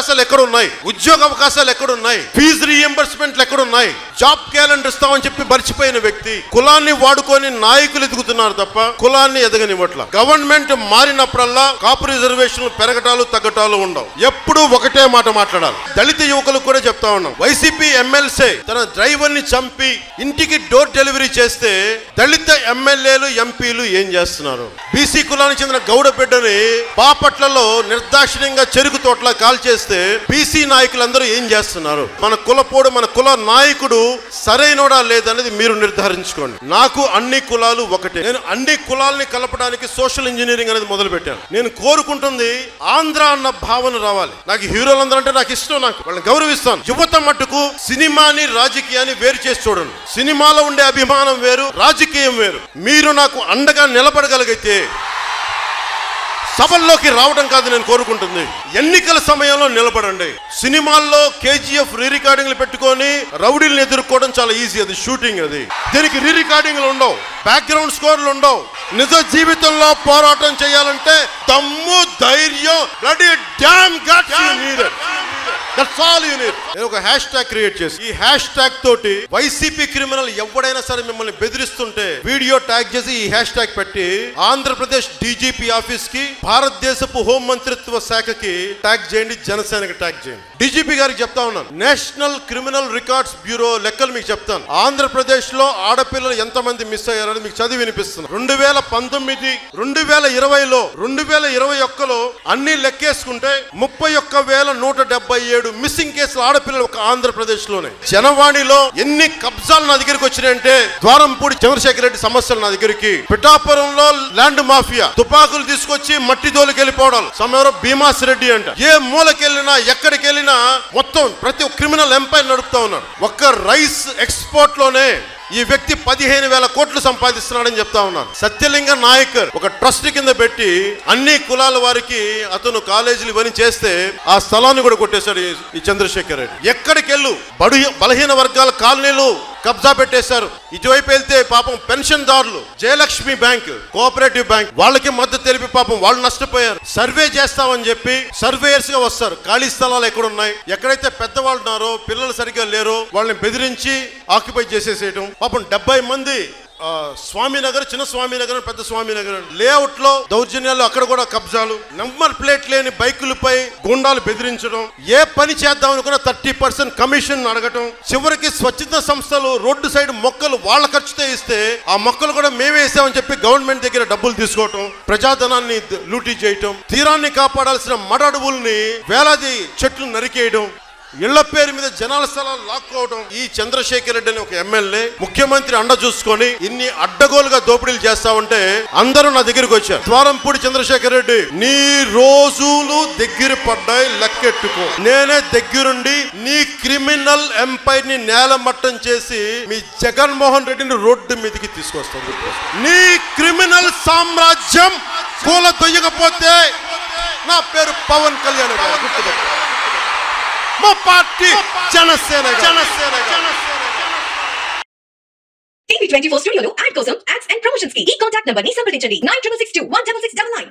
అవకాశాలు ఎక్కడున్నాయి? ఉద్యోగ అవకాశాలు ఎక్కడున్నాయి? ఫీజు రీఎంబర్స్మెంట్లు ఎక్కడున్నాయి? జాబ్ క్యాలెండర్ ఇస్తామని చెప్పి మర్చిపోయిన వ్యక్తి కులాన్ని వాడుకొని నాయకులు ఎదుగుతున్నారు తప్ప కులాన్ని ఎదగనివ్వట్ల. గవర్నమెంట్ మారినప్పుడల్లా కాపు రిజర్వేషన్లు పెరగటాలు తగ్గటాలు ఉండవు. ఎప్పుడు ఒకటే మాట మాట్లాడాలి. దళిత యువకులకు కూడా చెప్తా ఉన్నాం, వైసీపీ ఎమ్మెల్సీ తన డ్రైవర్ ని చంపి ఇంటికి డోర్ డెలివరీ చేస్తే దళిత ఎమ్మెల్యేలు ఎంపీలు ఏం చేస్తున్నారు? బీసీ కులానికి చెందిన గౌడ బిడ్డని బాపట్లలో నిర్దాక్షిణ్యంగా చెరుకు తోటలా కాల్ చేస్తే బీసీ నాయకులందరూ ఏం చేస్తున్నారు? మన కులపోడు, మన కుల నాయకుడు సరైనోడా లేదనేది మీరు నిర్ధారించుకోండి. నాకు అన్ని కులాలు ఒకటే. నేను అన్ని కులాలని కలపడానికి సోషల్ ఇంజనీరింగ్ అనేది మొదలు పెట్టాను. నేను కోరుకుంటుంది ఆంధ్ర అన్న భావన రావాలి. నాకు హీరోలందరూ అంటే నాకు ఇష్టం, నాకు వాళ్ళని గౌరవిస్తాను. యువత మట్టుకు సినిమాని రాజకీయాన్ని వేరు చేసి చూడండి. సినిమాలో ఉండే అభిమానం వేరు, రాజకీయం వేరు. మీరు నాకు అండగా నిలబడగలిగితే సభల్లోకి రావడం కాదు నేను కోరుకుంటుంది, ఎన్నికల సమయంలో నిలబడండి. సినిమాల్లో కేజీఎఫ్ రీ రికార్డింగ్లు పెట్టుకొని రౌడీలను ఎదుర్కోవడం చాలా ఈజీ. అది షూటింగ్. అది దీనికి రీ రికార్డింగ్లు ఉండవు, బ్యాక్గ్రౌండ్ స్కోర్లు ఉండవు. నిజ జీవితంలో పోరాటం చేయాలంటే దమ్ము, ధైర్యం, bloody damn guts you need. That's all you need. నేను ఒక హ్యాష్ ట్యాగ్ క్రియేట్ చేసి ఈ హ్యాష్ ట్యాగ్ తోటి వైసీపీ క్రిమినల్ ఎవడైనా సరే మిమ్మల్ని బెదిరిస్తుంటే వీడియో ట్యాగ్ చేసి ఈ హ్యాష్ ట్యాగ్ పెట్టి ఆంధ్రప్రదేశ్ డీజీపీ ఆఫీస్ కి, భారతదేశపు హోం మంత్రిత్వ శాఖకి ట్యాగ్ చేయండి, జనసేనకి ట్యాగ్ చేయండి. డీజీపీ గారికి చెప్తా ఉన్నాను, నేషనల్ క్రిమినల్ రికార్డ్స్ బ్యూరో లెక్కలు మీకు చెప్తాను. ఆంధ్రప్రదేశ్ లో ఆడపిల్లలు ఎంతమంది మిస్ అయ్యారని మీకు చదివి వినిపిస్తున్నాను. 2019, 2020లో, 2021లో అన్ని లెక్కేసుకుంటే 31,177 మిస్సింగ్ కేసులు ఆడపిల్లలు ఒక ఆంధ్రప్రదేశ్ లోనే. జనవాణిలో ఎన్ని కబ్జాలు నా దగ్గరికి వచ్చినాయంటే, ద్వారంపూడి చంద్రశేఖర్ రెడ్డి సమస్యలు నా దగ్గరికి, పిఠాపురంలో ల్యాండ్ మాఫియా, తుపాకులు తీసుకొచ్చి మట్టి దోలికి వెళ్ళిపోవడాలు, సమయంలో భీమాస్ రెడ్డి అంట. ఏ మూలకెళ్ళినా ఎక్కడికి వెళ్ళినా మొత్తం ప్రతి ఒక్క క్రిమినల్ ఎంపైర్ నడుపుతా ఉన్నాడు. ఒక్క రైస్ ఎక్స్పోర్ట్ లోనే ఈ వ్యక్తి 15,000 కోట్లు సంపాదిస్తున్నాడని చెప్తా ఉన్నాను. సత్యలింగ నాయకర్ ఒక ట్రస్ట్ కింద పెట్టి అన్ని కులాల వారికి అతను కాలేజీలు ఇవన్నీ చేస్తే ఆ స్థలాన్ని కూడా కొట్టేశాడు ఈ చంద్రశేఖర్ రెడ్డి. ఎక్కడికి వెళ్ళు బలహీన వర్గాల కాలనీలు కబ్జా పెట్టేశారు. ఇటువైపు వెళ్తే పాపం పెన్షన్దారులు, జయలక్ష్మి బ్యాంక్, కోఆపరేటివ్ బ్యాంక్ వాళ్ళకి మద్దతు తెలిపి పాపం వాళ్ళు నష్టపోయారు. సర్వే చేస్తామని చెప్పి సర్వేయర్స్ గా వస్తారు. ఖాళీ స్థలాలు ఎక్కడున్నాయి, ఎక్కడైతే పెద్దవాళ్ళు ఉన్నారో, పిల్లలు సరిగ్గా లేరో వాళ్ళని బెదిరించి ఆక్యుపై చేసేసేయటం. పాపం 70 మంది స్వామినగర్, చిన్న స్వామినగర్, పెద్ద స్వామినగర్ లేఅవుట్ లో దౌర్జన్యాలు, అక్కడ కూడా కబ్జాలు, నంబర్ ప్లేట్ లేని బైకులపై గుండాలు బెదిరించడం, ఏ పని చేద్దాం అనుకున్నా 30% కమిషన్ అడగటం. చివరికి స్వచ్ఛంద సంస్థలు రోడ్డు సైడ్ మొక్కలు వాళ్ళ ఖర్చుతో ఇస్తే ఆ మొక్కలు కూడా మేమే వేసామని చెప్పి గవర్నమెంట్ దగ్గర డబ్బులు తీసుకోవటం, ప్రజాధనాన్ని లూటీ చేయటం, తీరాన్ని కాపాడాల్సిన మడ అడవుల్ని వేలాది చెట్లు నరికేయడం, ఇళ్ల పేరు మీద జనాల స్థలాలు లాక్కోవడం. ఈ చంద్రశేఖర్ రెడ్డి అని ఒక ఎమ్మెల్యే ముఖ్యమంత్రి అండ చూసుకొని ఇన్ని అడ్డగోలుగా దోపిడీలు చేస్తా ఉంటే అందరూ నా దగ్గరికి వచ్చారు. ద్వారంపూడి చంద్రశేఖర్ రెడ్డి, నీ రోజులు దగ్గర పడ్డాయి, లెక్కెట్టుకో. నేనే దగ్గరుండి నీ క్రిమినల్ ఎంపైర్ ని నేలమట్టం చేసి మీ జగన్మోహన్ రెడ్డిని రోడ్డు మీదకి తీసుకొస్తాను. నీ క్రిమినల్ సామ్రాజ్యం కూల దొయ్యకపోతే నా పేరు పవన్ కళ్యాణ్ గారు, గుర్తుపెట్టు. మా పార్టీ జనసేన. TV24 స్టూడియోలో యాడ్ కోసం యాడ్స్ అండ్ ప్రమోషన్స్ కి ఈ కాంటాక్ట్ నంబర్ ని సంప్రదించండి 9662166699.